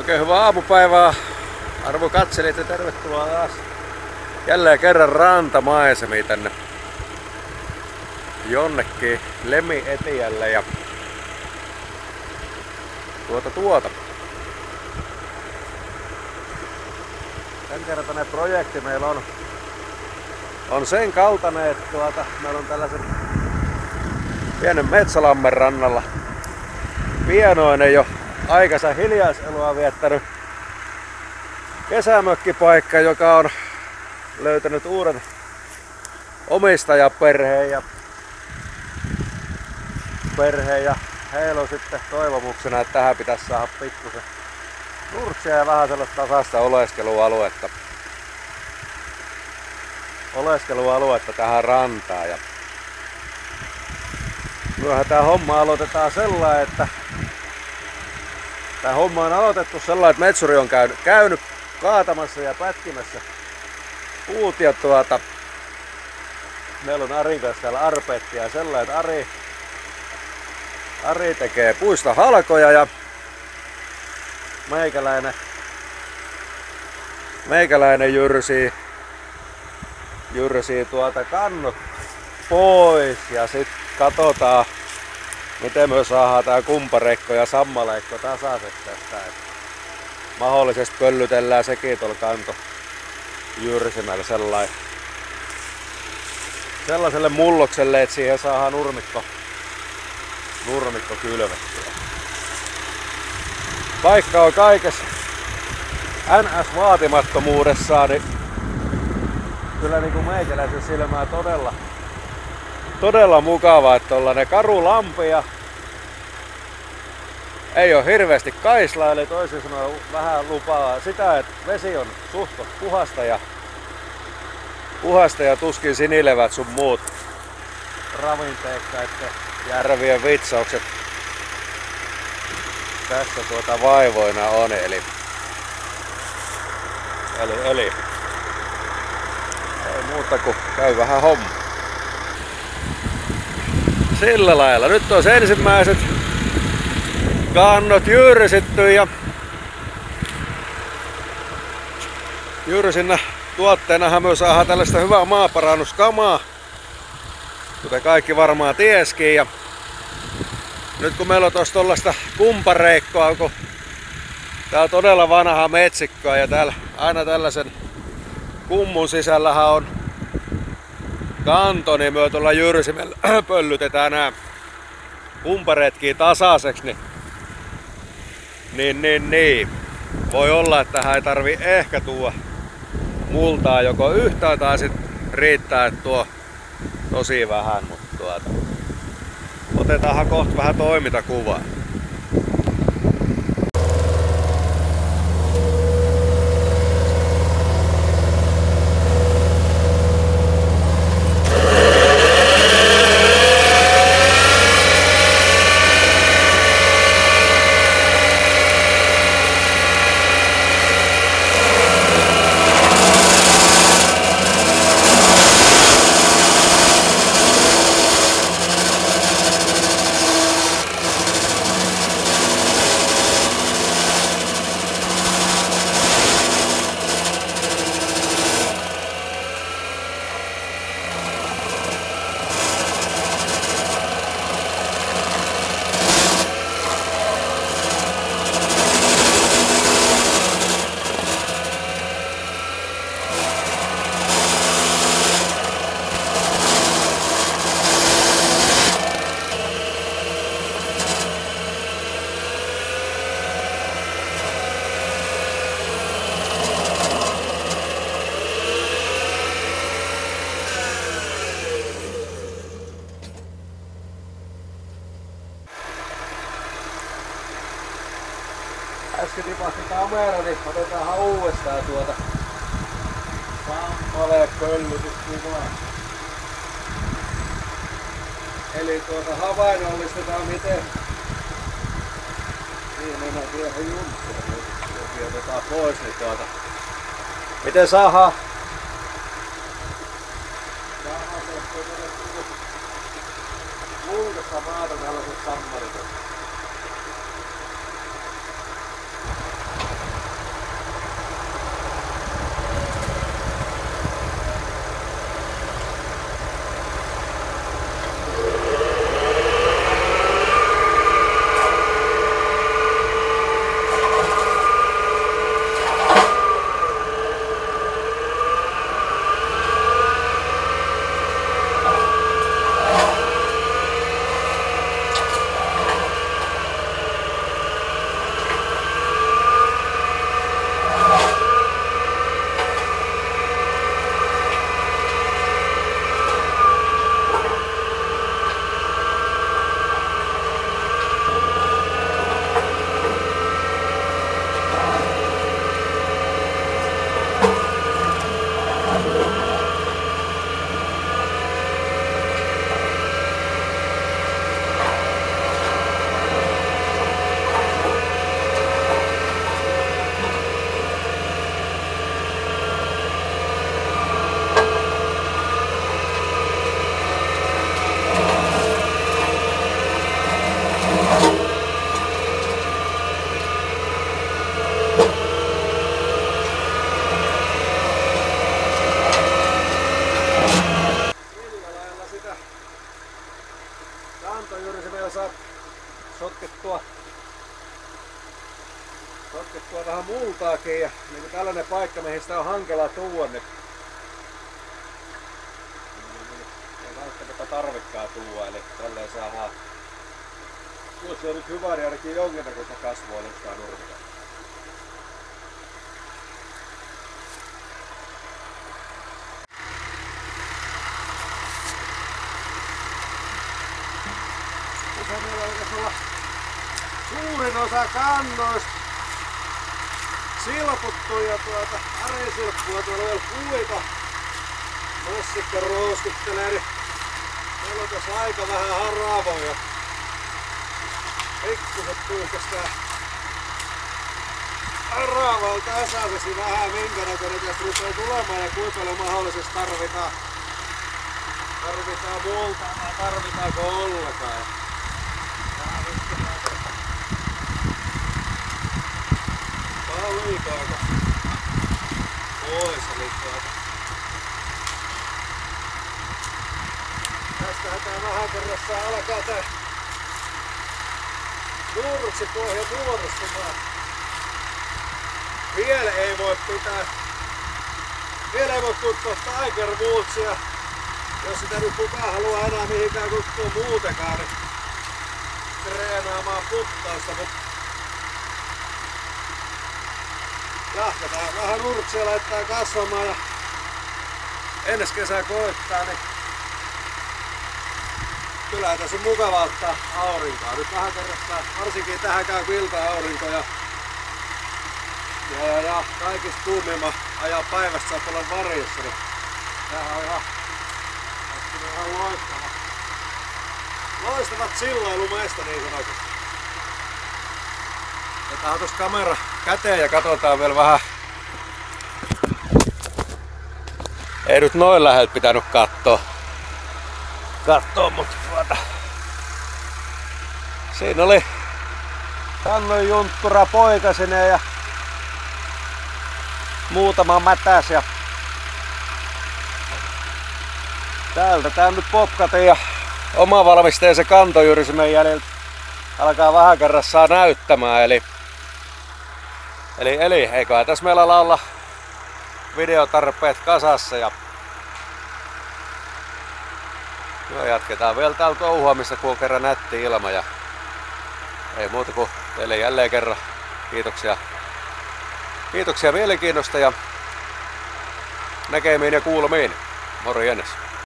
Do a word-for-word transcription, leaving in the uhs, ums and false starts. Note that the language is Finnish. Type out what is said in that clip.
Oikein hyvää aamupäivää, arvo katselijat, ja tervetuloa taas jälleen kerran rantamaisemiin tänne jonnekin Lemi Etiälle ja tuota tuota. Tämänkertainen projekti meillä on, on sen kaltainen, että tuota, meillä on tällaisen pienen metsälammen rannalla pienoinen jo aikansa hiljaiselua viettänyt kesämökkipaikka, joka on löytänyt uuden omistajaperheen ja perheen ja heillä on sitten toivomuksena, että tähän pitäisi saada pikkusen nurtsia ja vähän sellaista tasaista oleskelualuetta oleskelualuetta tähän rantaan. Ja myöhän tää homma aloitetaan sellainen, että tää homma on aloitettu sellainen, että metsuri on käynyt, käynyt kaatamassa ja pätkimässä puut ja tuota, meillä on Arin kanssa täällä arpeettia ja sellainen, että Ari, Ari tekee puista halkoja ja meikäläinen, meikäläinen jyrsii, jyrsii tuota kannot pois ja sitten katsotaan, miten me saadaan tää kumpareikko ja sammaleikko tasaiseksi tästä. Et mahdollisesti pöllytellään sekin tuolla kanto jyrsimällä sellainen, sellaiselle mullokselle, että siihen saadaan nurmikko, nurmikko kylvettyä. Paikka on kaikessa N S-vaatimattomuudessaan, niin kyllä niin kuin meikäläisen silmää todella, todella mukava, että tollanen karu lampi ja ei ole hirveästi kaislaa, eli toisin sanoen vähän lupaa sitä, että vesi on suht puhasta ja, puhasta ja tuskin sinilevät sun muut ravinteikka, että järvien vitsaukset tässä tuota vaivoina on, eli eli, eli ei muuta kuin käy vähän homma. Sillä lailla. Nyt on ensimmäiset kannot jyrsitty ja jyrsinnä tuotteenahan me saadaan tällaista hyvää maaparannuskamaa, kuten kaikki varmaan tieskin. Ja nyt kun meillä on tuossa tollaista kumpareikkoa, kun tää on todella vanha metsikkoa ja täällä aina tällaisen kummun sisällähän on kanto, niin me tuolla jyrsimellä pöllytetään nämä kumpareetkin tasaiseksi, niin, niin, niin, niin voi olla, että tähän ei tarvi ehkä tuoda multaa joko yhtään tai sit riittää, että tuo tosi vähän, mutta tuota, otetaanhan kohta vähän toimintakuvaa. Äsken tipahti kamera, niin otetaanhan uudestaan tuota sammaleen pöllytyskuvaa. Eli tuota havainnollistetaan miten siinä mennään tuohon junttuun, jos otetaan pois, niin tuota miten saadaan saadaan uudesta maata tällaiset sammalit. sotkettua vähän multaakin ja niin tällainen paikka mihin sitä on hankala tuoda, niin ei välttämättä tarvikkaa tuoda, eli tälleen saadaan. Tuossa on nyt hyvä, niin ainakin jonkinnäköistä kasvua nostaa nurmita. Tässä meillä alkaisi olla suurin osa kannoista silputtu ja tuota ärisilppua tuolla vielä puita. Massikka rouskuttelee, niin meillä on tässä aika vähän haravoja. Pikkuset pyyhkästää haravalla tasaisesti vähän minkä näköinen tästä rupeaa tulemaan ja kuinka paljon mahdollisesti tarvitaan. Tarvitaan multaa vai tarvitaanko ollenkaan. Vähän liikaako pois eli tuota. Tästähän tää vähän kerrassaan alkaa tää nurtsipohja muodostumaan. Vielä ei voi pitää. Vielä ei voi kuttua Tiger Woodsia. Jos sitä nyt kukaan haluaa enää mihinkään kuttua muutenkaan, niin treenaamaan puttausta, mutta jatketaan vähän nurtsia laittaa kasvamaan ja ensi kesää koittaa, niin kyllä tässä on mukava ottaa aurinkoa. Nyt vähän kerrastaan, varsinkin tähän käy ilta-aurinko ja, ja, ja, ja kaikista kuumimman ajan päivästä saa olla varjossa, niin tämähän on ihan, ihan loistava. Loistavat sillailumeista niin sanotusti. Otetaan tuossa kamera käteen ja katsotaan vielä vähän. Ei nyt noin läheltä pitänyt kattoo. Kattoo, mutta tuota. Siinä oli kannon junttura poikasine ja muutama mätäs ja täältä tää nyt popkati ja omavalmisteisen kantojyrsimen jäljiltä alkaa vähän kerrassaan näyttämään, eli eli, eli eiköhän tässä meillä olla videotarpeet kasassa ja no, jatketaan vielä täällä touhuamista, kun on kerran nätti ilma ja ei muuta kuin teille jälleen kerran kiitoksia kiitoksia mielenkiinnosta ja näkemiin ja kuulumiin. Morjens!